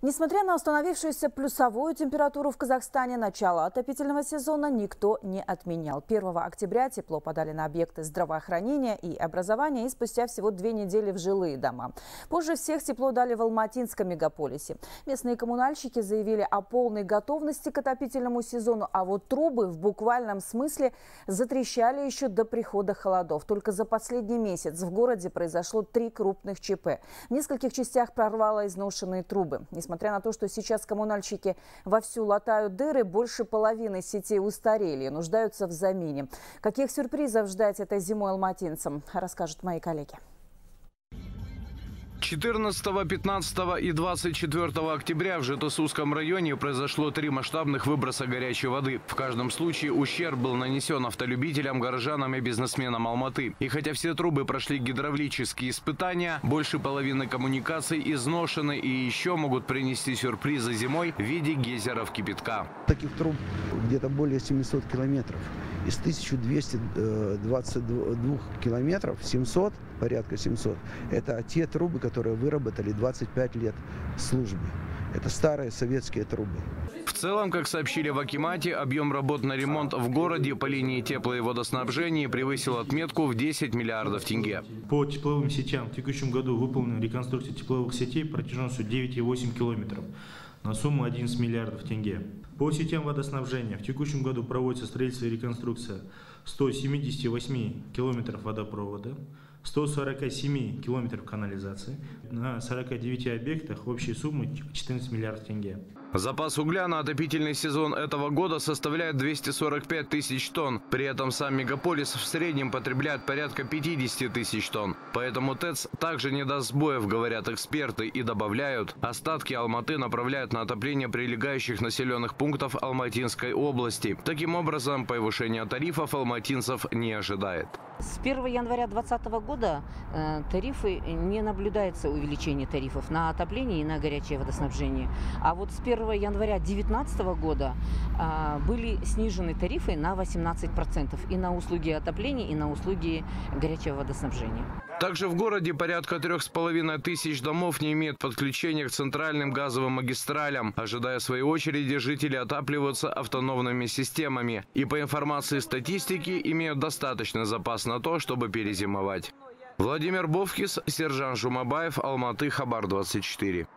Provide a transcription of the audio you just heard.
Несмотря на установившуюся плюсовую температуру в Казахстане, начало отопительного сезона никто не отменял. 1 октября тепло подали на объекты здравоохранения и образования и спустя всего 2 недели в жилые дома. Позже всех тепло дали в Алматинском мегаполисе. Местные коммунальщики заявили о полной готовности к отопительному сезону, а вот трубы в буквальном смысле затрещали еще до прихода холодов. Только за последний месяц в городе произошло 3 крупных ЧП. В нескольких частях прорвало изношенные трубы. Несмотря на то, что сейчас коммунальщики вовсю латают дыры, больше половины сетей устарели и нуждаются в замене. Каких сюрпризов ждать этой зимой алматинцам, расскажут мои коллеги. 14, 15 и 24 октября в Жетысусском районе произошло 3 масштабных выброса горячей воды. В каждом случае ущерб был нанесен автолюбителям, горожанам и бизнесменам Алматы. И хотя все трубы прошли гидравлические испытания, больше половины коммуникаций изношены и еще могут принести сюрпризы зимой в виде гейзеров кипятка. Таких труб где-то более 700 километров. Из 1222 километров 700, порядка 700, это те трубы, которые выработали 25 лет службы. Это старые советские трубы. В целом, как сообщили в Акимате, объем работ на ремонт в городе по линии тепло- и водоснабжения превысил отметку в 10 миллиардов тенге. По тепловым сетям в текущем году выполнена реконструкция тепловых сетей протяженностью 9,8 километров на сумму 11 миллиардов тенге. По сетям водоснабжения в текущем году проводится строительство и реконструкция 178 километров водопровода, 147 километров канализации, на 49 объектах общей суммы 14 миллиардов тенге. Запас угля на отопительный сезон этого года составляет 245 тысяч тонн. При этом сам мегаполис в среднем потребляет порядка 50 тысяч тонн. Поэтому ТЭЦ также не даст сбоев, говорят эксперты, и добавляют, остатки Алматы направляют на отопление прилегающих населенных пунктов Алматинской области. Таким образом, повышение тарифов алматинцев не ожидает. С 1 января 2020 года тарифы не наблюдается увеличение тарифов на отопление и на горячее водоснабжение. А вот с 1 января 2019 года были снижены тарифы на 18% и на услуги отопления, и на услуги горячего водоснабжения. Также в городе порядка 3500 домов не имеют подключения к центральным газовым магистралям. Ожидая своей очереди, жители отапливаются автономными системами. И по информации статистики, имеют достаточный запас на то, чтобы перезимовать. Владимир Бовкис, Сержан Жумабаев, Алматы, Хабар 24.